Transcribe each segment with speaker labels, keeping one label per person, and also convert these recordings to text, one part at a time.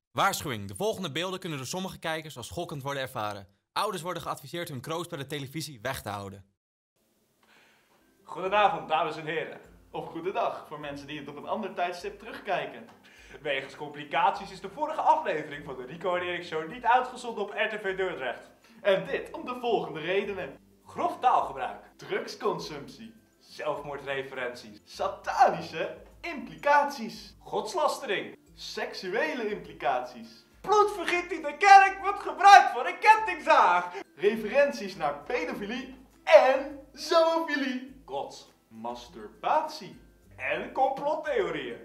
Speaker 1: Waarschuwing, de volgende beelden kunnen door sommige kijkers als schokkend worden ervaren. Ouders worden geadviseerd hun kroost bij de televisie weg te houden.
Speaker 2: Goedenavond, dames en heren. Of goedendag voor mensen die het op een ander tijdstip terugkijken. Wegens complicaties is de vorige aflevering van de Rico en Erik Show niet uitgezonden op RTV Dordrecht. En dit om de volgende redenen. Grof taalgebruik, drugsconsumptie, zelfmoordreferenties, satanische implicaties, godslastering, seksuele implicaties, bloedvergiet in de kerk wordt gebruikt voor een kettingzaag, referenties naar pedofilie en zoofilie, gods, masturbatie en complottheorieën.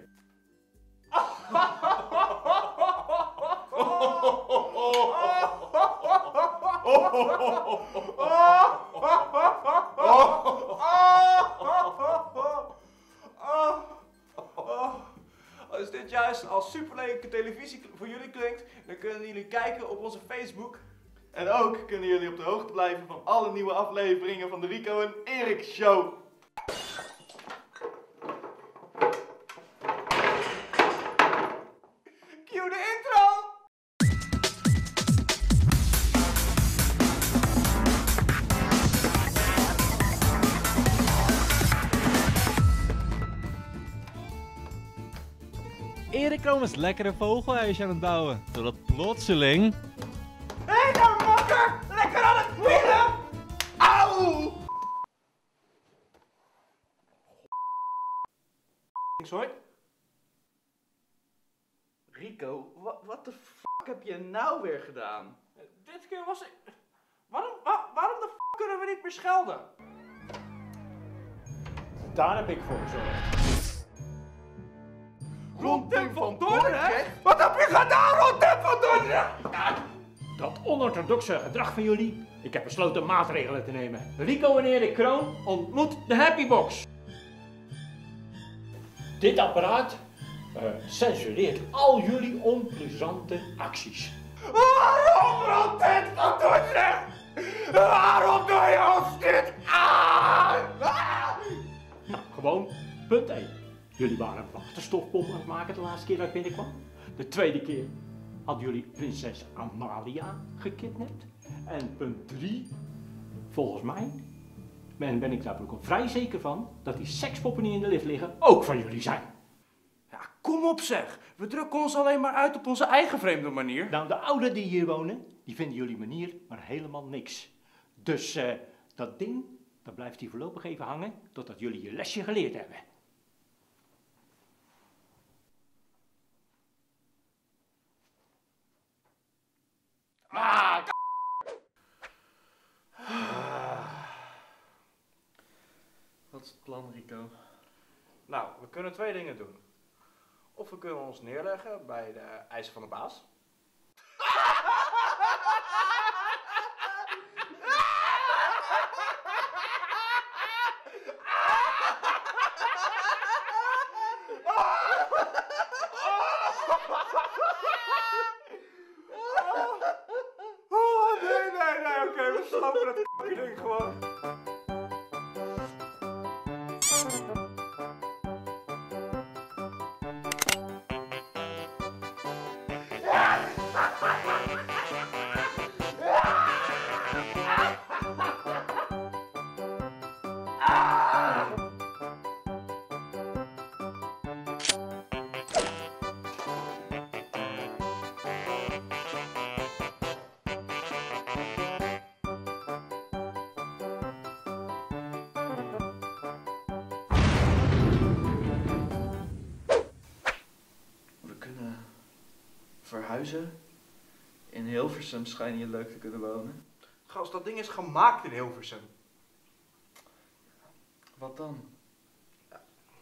Speaker 2: Als dit juist als superleuke televisie voor jullie klinkt, dan kunnen jullie kijken op onze Facebook. En ook kunnen jullie op de hoogte blijven van alle nieuwe afleveringen van de Rico en Erik Show. Cue de intro!
Speaker 3: Erik Kroon was lekker een vogelhuisje aan het bouwen, totdat plotseling...
Speaker 2: Hé daar, makker! Lekker aan het wielen! Auw! Sorry? Rico, wat de fuck heb je nou weer gedaan? Dit keer was ik... Waarom de fuck kunnen we niet meer schelden?
Speaker 4: Daar heb ik voor gezorgd.
Speaker 2: Ron Tim van Dordrecht? Wat heb je gedaan, Ron Tim van Dordrecht?
Speaker 4: Dat onorthodoxe gedrag van jullie, ik heb besloten maatregelen te nemen. Rico en Erik Kroon ontmoet de Happy Box. Dit apparaat censureert al jullie onplezante acties.
Speaker 2: Waarom, Ron Tim van Dordrecht? Waarom doe je ons dit aan?
Speaker 4: Nou, gewoon punt 1. Jullie waren een waterstofbom aan het maken de laatste keer dat ik binnenkwam. De tweede keer hadden jullie prinses Amalia gekidnapt. En punt 3, volgens mij ben ik daar ook vrij zeker van dat die sekspoppen die in de lift liggen ook van jullie zijn.
Speaker 2: Ja, kom op zeg. We drukken ons alleen maar uit op onze eigen vreemde manier.
Speaker 4: Nou, de ouderen die hier wonen, die vinden jullie manier maar helemaal niks. Dus dat ding, dat blijft hier voorlopig even hangen totdat jullie je lesje geleerd hebben.
Speaker 2: Wat is het plan, Rico? Nou, we kunnen twee dingen doen. Of we kunnen ons neerleggen bij de eisen van de baas. Oh, nee, oké, we slopen dat ding gewoon. Verhuizen? In Hilversum schijn je leuk te kunnen wonen. Gast, dat ding is gemaakt in Hilversum. Wat dan? Ja.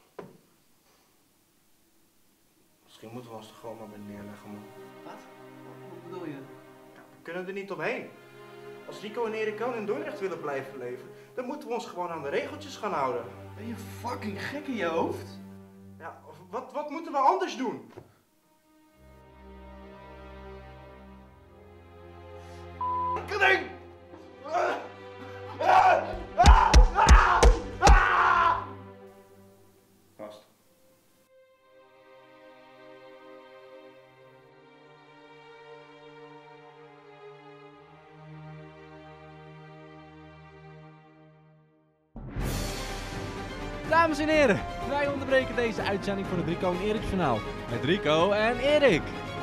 Speaker 2: Misschien moeten we ons er gewoon maar bij neerleggen, man. Wat? Wat bedoel je? Ja, we kunnen er niet omheen. Als Rico en Erik Kroon in Dordrecht willen blijven leven, dan moeten we ons gewoon aan de regeltjes gaan houden. Ben je fucking gek in je hoofd? Ja, wat moeten we anders doen? Ding! Vast.
Speaker 3: Dames en heren, wij onderbreken deze uitzending van het Rico en Erik journaal. Met Rico en Erik.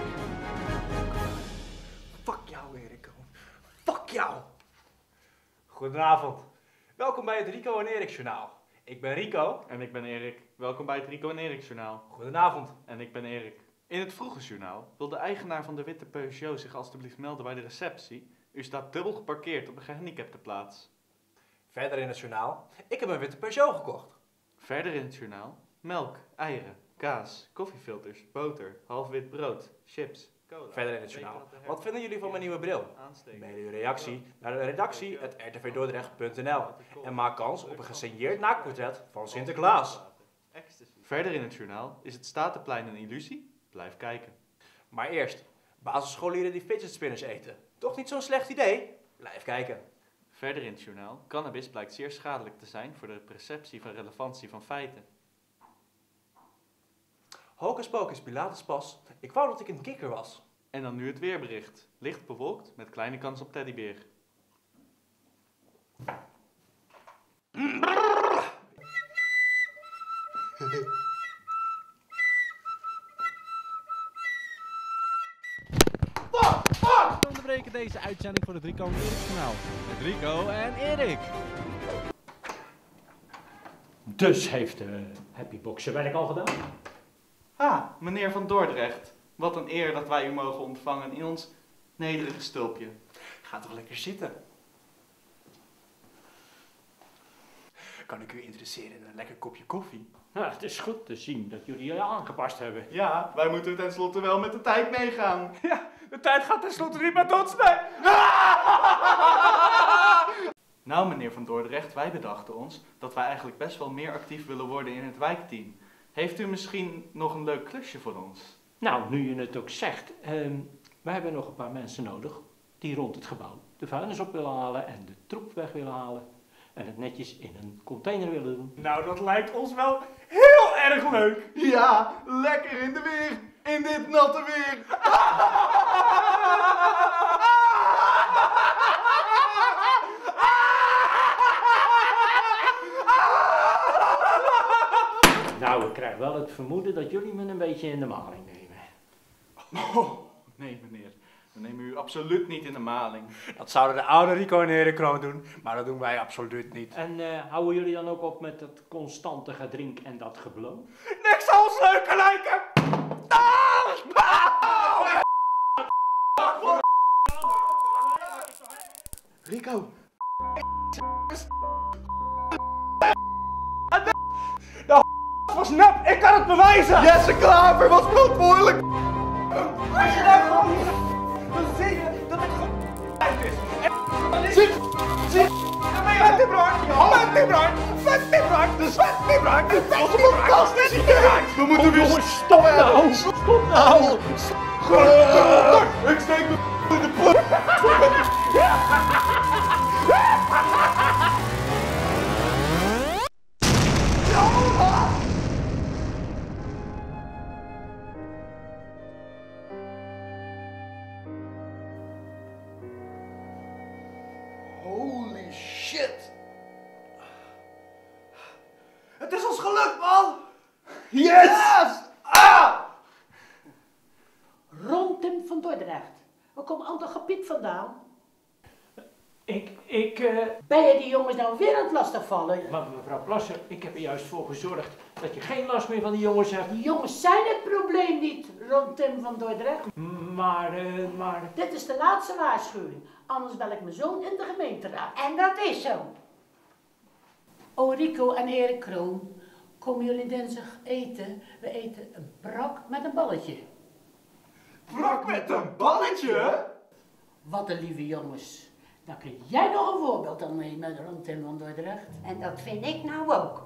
Speaker 2: Fuck jou, Erico. Fuck jou. Goedenavond. Welkom bij het Rico en Erik journaal. Ik ben Rico.
Speaker 5: En ik ben Erik. Welkom bij het Rico en Erik journaal.
Speaker 2: Goedenavond.
Speaker 5: En ik ben Erik. In het vroege journaal wil de eigenaar van de witte Peugeot zich alstublieft melden bij de receptie. U staat dubbel geparkeerd op een gehandicaptenplaats.
Speaker 2: Verder in het journaal. Ik heb een witte Peugeot gekocht.
Speaker 5: Verder in het journaal. Melk, eieren, kaas, koffiefilters, boter, half wit brood, chips, cola.
Speaker 2: Verder in het journaal. Wat vinden jullie van mijn nieuwe bril? Mail uw reactie naar de redactie@rtvdordrecht.nl en maak kans op een gesigneerd naaktportret van Sinterklaas.
Speaker 5: Verder in het journaal. Is het Statenplein een illusie? Blijf kijken.
Speaker 2: Maar eerst, basisscholieren die fidget spinners eten. Toch niet zo'n slecht idee? Blijf kijken.
Speaker 5: Verder in het journaal. Cannabis blijkt zeer schadelijk te zijn voor de perceptie van relevantie van feiten.
Speaker 2: Hocus pocus Pilatus pas. Ik wou dat ik een kikker was.
Speaker 5: En dan nu het weerbericht. Licht bewolkt met kleine kans op teddybeer.
Speaker 3: We onderbreken deze uitzending van het Rico en Erik journaal. Met Rico en Erik.
Speaker 4: Dus heeft de Happy Box zijn werk al gedaan?
Speaker 5: Ah, meneer van Dordrecht. Wat een eer dat wij u mogen ontvangen in ons nederige stulpje.
Speaker 2: Ga toch lekker zitten. Kan ik u interesseren in een lekker kopje koffie?
Speaker 4: Nou, het is goed te zien dat jullie je aangepast hebben.
Speaker 5: Ja, wij moeten tenslotte wel met de tijd meegaan.
Speaker 2: Ja, de tijd gaat tenslotte niet met ons mee.
Speaker 5: Nou, meneer van Dordrecht, wij bedachten ons dat wij eigenlijk best wel meer actief willen worden in het wijkteam. Heeft u misschien nog een leuk klusje voor ons?
Speaker 4: Nou, nu je het ook zegt, wij hebben nog een paar mensen nodig die rond het gebouw de vuilnis op willen halen en de troep weg willen halen. En het netjes in een container willen doen.
Speaker 2: Nou, dat lijkt ons wel heel erg leuk.
Speaker 5: Ja, lekker in de weer. In dit natte weer.
Speaker 4: Nou, ik krijg wel het vermoeden dat jullie me een beetje in de maling nemen.
Speaker 5: Oh, nee meneer. We nemen u absoluut niet in de maling.
Speaker 2: Dat zouden de oude Rico en Erik gewoon doen, maar dat doen wij absoluut niet.
Speaker 4: En houden jullie dan ook op met dat constante gedrink en dat gebloof?
Speaker 2: Niks zal ons leuker lijken. Rico. De was nep, ik kan het bewijzen!
Speaker 5: Jesse Klaver was verantwoordelijk.
Speaker 2: Als je nou gewoon niet dan zie je dat het gewoon uit is. Met die brand, met die brand, fantastisch idee!
Speaker 5: We moeten weer
Speaker 4: Jongens, stop nou! Stop nou!
Speaker 5: Ik steek me in de pot.
Speaker 2: Holy shit! Het is ons gelukt, man! Yes! Ah!
Speaker 6: Rondtim van Dordrecht. Waar komt al dat gepiep vandaan? Ben je die jongens nou weer aan het lastigvallen?
Speaker 4: Maar mevrouw Plasser, ik heb er juist voor gezorgd dat je geen last meer van die jongens hebt.
Speaker 6: Die jongens zijn het probleem niet, Rondtim van Dordrecht.
Speaker 4: Maar...
Speaker 6: Dit is de laatste waarschuwing. Anders bel ik mijn zoon in de gemeenteraad. En dat is zo. Oh, Rico en Erik Kroon, komen jullie dinsdag eten? We eten een brak met een balletje.
Speaker 2: Brak met een balletje?
Speaker 6: Wat een lieve jongens. Dan kun jij nog een voorbeeld aan nemen met Rondtim van Dordrecht.
Speaker 7: En dat vind ik nou ook.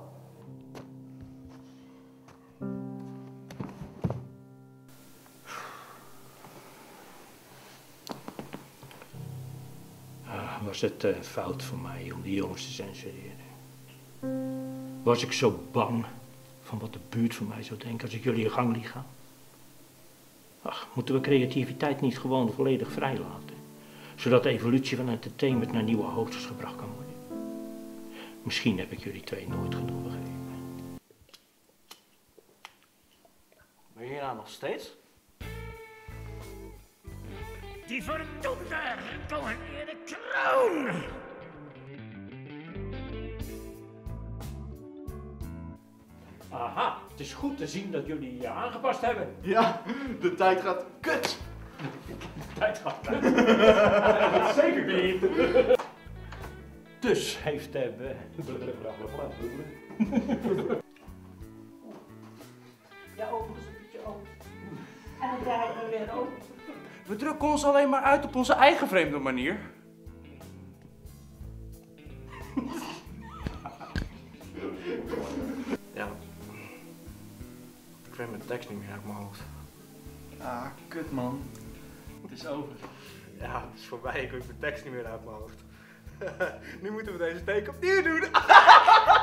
Speaker 4: Was het fout van mij om die jongens te censureren? Was ik zo bang van wat de buurt van mij zou denken als ik jullie in gang liet gaan? Ach, moeten we creativiteit niet gewoon volledig vrijlaten? Zodat de evolutie van entertainment naar nieuwe hoogtes gebracht kan worden. Misschien heb ik jullie twee nooit genoeg begrepen. nog steeds.
Speaker 8: Die verdoemde Rico en Erik Kroon!
Speaker 4: Aha, het is goed te zien dat jullie je aangepast hebben.
Speaker 2: Ja, de tijd gaat kut.
Speaker 4: De tijd gaat kut. Zeker niet. Dus heeft
Speaker 6: Ja, overigens een beetje open. En dan draaien we weer open.
Speaker 5: We drukken ons alleen maar uit op onze eigen vreemde manier.
Speaker 9: Ja. Ik weet mijn tekst niet meer uit mijn hoofd.
Speaker 5: Ah, kut man. Het is over.
Speaker 9: Ja, het is voorbij. Ik weet mijn tekst niet meer uit mijn hoofd. Nu moeten we deze take opnieuw doen.